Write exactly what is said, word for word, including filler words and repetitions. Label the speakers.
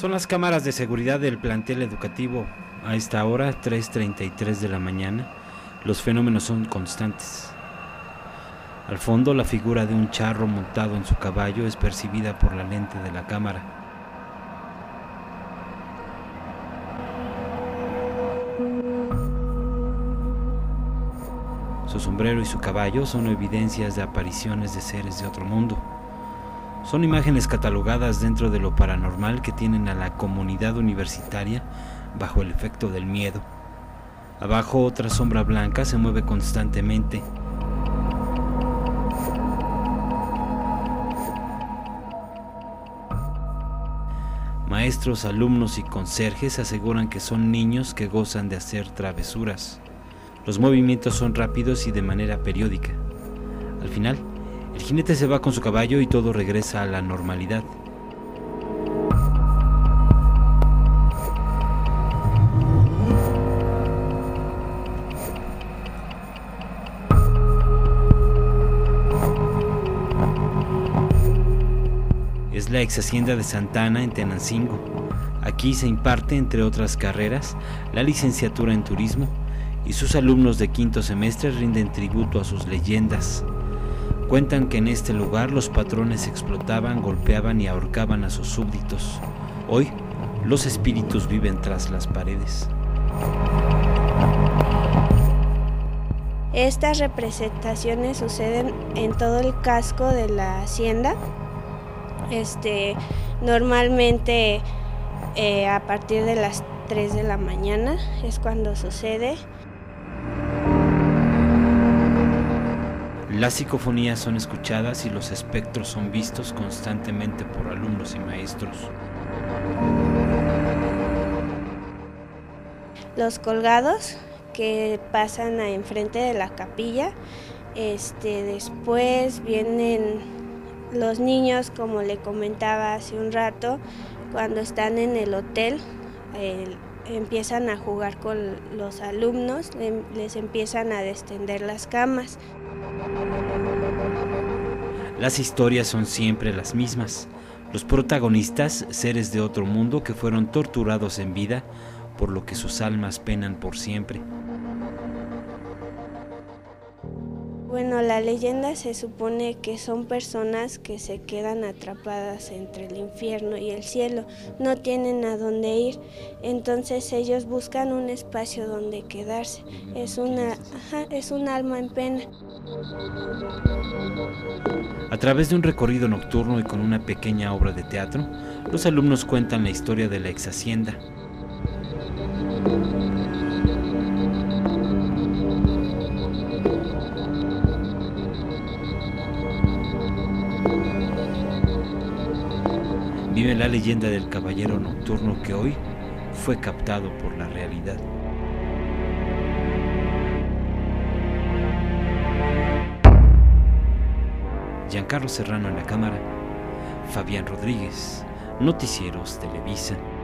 Speaker 1: Son las cámaras de seguridad del plantel educativo. A esta hora, tres treinta y tres de la mañana, los fenómenos son constantes. Al fondo, la figura de un charro montado en su caballo es percibida por la lente de la cámara. Su sombrero y su caballo son evidencias de apariciones de seres de otro mundo. Son imágenes catalogadas dentro de lo paranormal que tienen a la comunidad universitaria bajo el efecto del miedo. Abajo, otra sombra blanca se mueve constantemente. Maestros, alumnos y conserjes aseguran que son niños que gozan de hacer travesuras. Los movimientos son rápidos y de manera periódica. Al final, el jinete se va con su caballo y todo regresa a la normalidad. Es la ex hacienda de Santa Ana en Tenancingo. Aquí se imparte, entre otras carreras, la licenciatura en turismo y sus alumnos de quinto semestre rinden tributo a sus leyendas. Cuentan que en este lugar los patrones explotaban, golpeaban y ahorcaban a sus súbditos. Hoy, los espíritus viven tras las paredes.
Speaker 2: Estas representaciones suceden en todo el casco de la hacienda. Este, normalmente eh, a partir de las tres de la mañana es cuando sucede.
Speaker 1: Las psicofonías son escuchadas y los espectros son vistos constantemente por alumnos y maestros.
Speaker 2: Los colgados que pasan a enfrente de la capilla, este, después vienen los niños, como le comentaba hace un rato, cuando están en el hotel, eh, empiezan a jugar con los alumnos, les empiezan a destender las camas.
Speaker 1: Las historias son siempre las mismas. Los protagonistas, seres de otro mundo que fueron torturados en vida, por lo que sus almas penan por siempre.
Speaker 2: Bueno, la leyenda se supone que son personas que se quedan atrapadas entre el infierno y el cielo, no tienen a dónde ir, entonces ellos buscan un espacio donde quedarse. Es una, ajá, es un alma en pena.
Speaker 1: A través de un recorrido nocturno y con una pequeña obra de teatro, los alumnos cuentan la historia de la ex hacienda. Vive la leyenda del caballero nocturno que hoy fue captado por la realidad. Giancarlo Serrano en la cámara, Fabián Rodríguez, Noticieros Televisa.